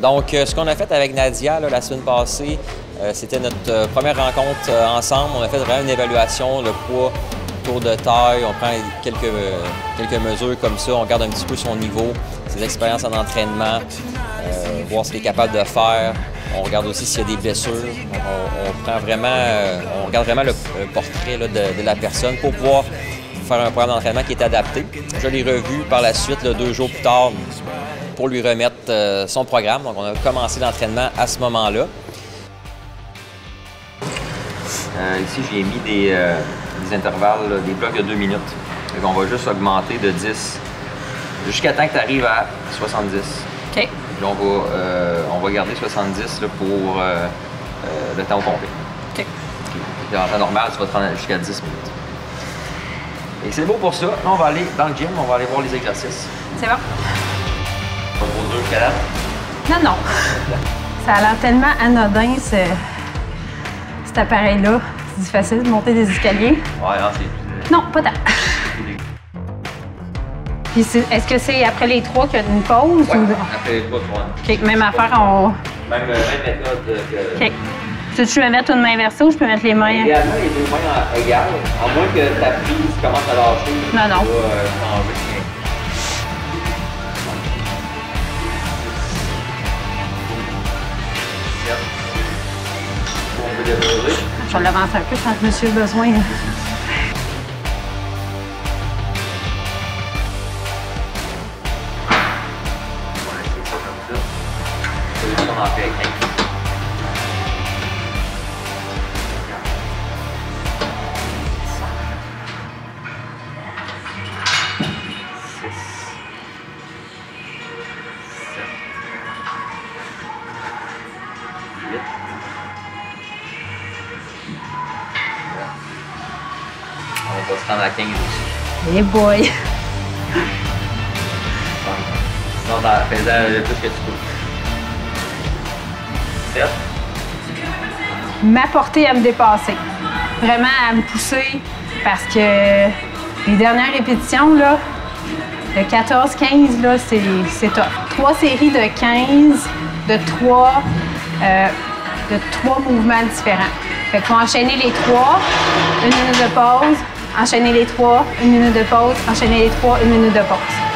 Donc, ce qu'on a fait avec Nadia là, la semaine passée, c'était notre première rencontre ensemble. On a fait vraiment une évaluation, le poids, tour de taille, on prend quelques mesures comme ça, on regarde un petit peu son niveau, ses expériences en entraînement, voir ce qu'il est capable de faire. On regarde aussi s'il y a des blessures. On regarde vraiment le portrait là, de la personne pour pouvoir faire un programme d'entraînement qui est adapté. Je l'ai revu par la suite, là, 2 jours plus tard, pour lui remettre son programme. Donc, on a commencé l'entraînement à ce moment-là. Ici, j'ai mis des intervalles, là, des blocs de 2 minutes. Donc, on va juste augmenter de 10 jusqu'à temps que tu arrives à 70. OK. Puis on va garder 70 là, pour le temps au complet. OK. Puis en temps normal, tu vas te rendre jusqu'à 10 minutes. Et c'est beau pour ça. Là, on va aller dans le gym, on va aller voir les exercices. C'est bon. On va pour 2 cadavres. Non, non. Ça a l'air tellement anodin, cet appareil-là. C'est facile de monter des escaliers. Ouais, non, c'est... Non, pas tant. Puis est-ce que c'est après les 3 qu'il y a une pause? Ouais, ou... après les 3, OK, même affaire, on... Même méthode que... OK. Tu veux mettre une main inversée ou je peux mettre les mains? Idéalement, les 2 mains égales, à moins que ta prise commence à lâcher. Non, non. Tu vas changer. On peut déposer. Je vais l'avancer un peu quand je me suis besoin. On en fait 15. On va se rendre à 15 aussi. Hey boy! Non, fais-en le plus que tu peux. 7. M'apporter à me dépasser. Vraiment à me pousser parce que les dernières répétitions, là, le 14-15, là, c'est top. 3 séries de 15, de 3 mouvements différents. Fait qu'il faut enchaîner les 3, 1 minute de pause, enchaîner les 3, 1 minute de pause, enchaîner les 3, 1 minute de pause.